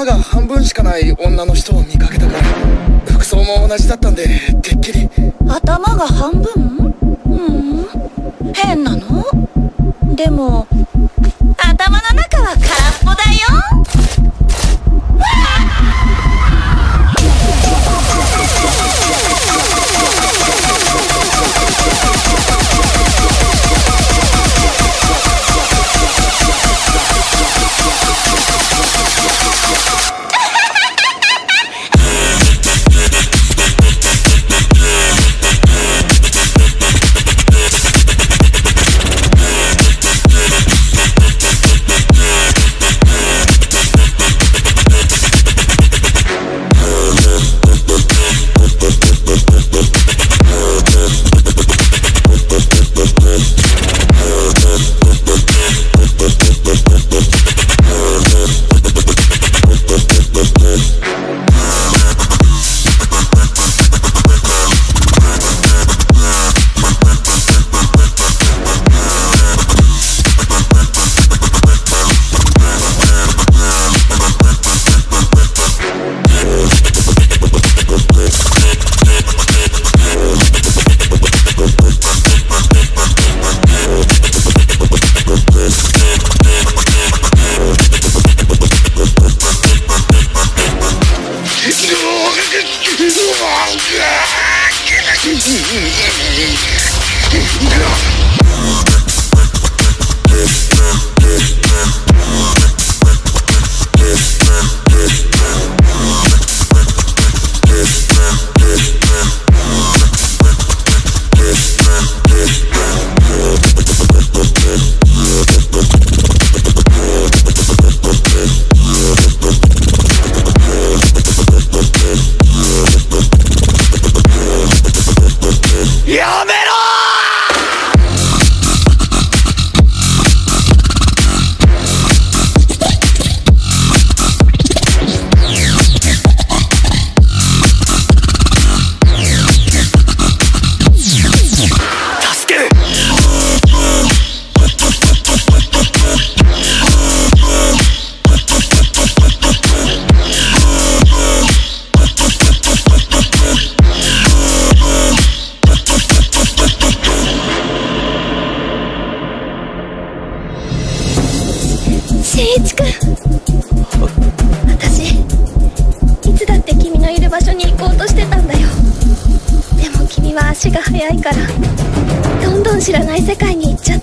が半分しかない女の人を見かけたから、服装も同じだったんでてっきり。 頭が半分？変なの？でも頭の中は空っぽだよ。私いつだって君のいる場所に行こうとしてたんだよ。でも君は足が速いからどんどん知らない世界に行っちゃって、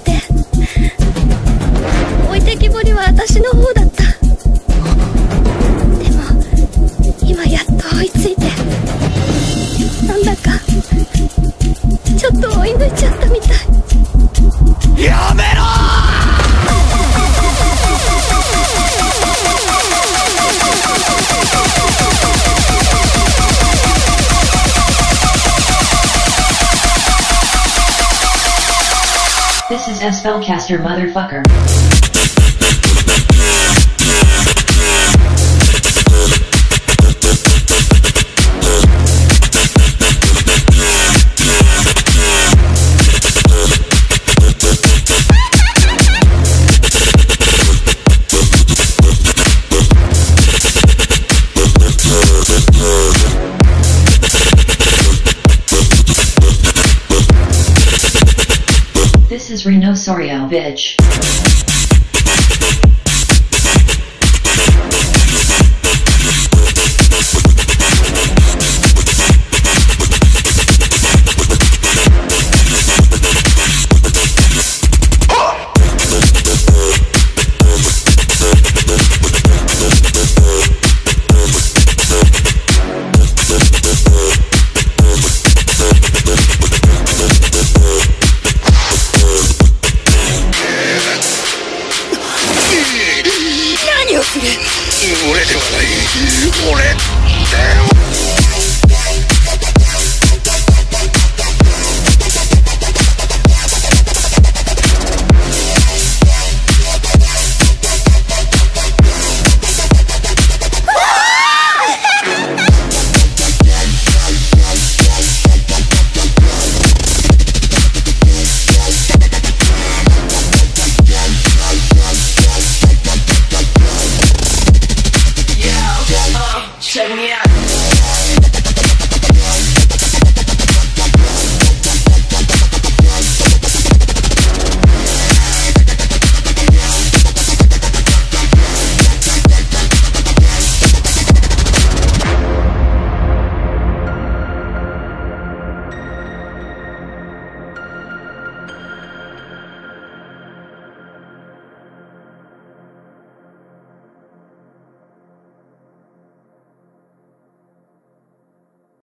置いてきぼりは私の方だった。でも今やっと追いついて、なんだかちょっと追い抜いちゃったみたい。 やめろ ！This is a Spellcastr, motherfucker. This is Renosaurio, bitch.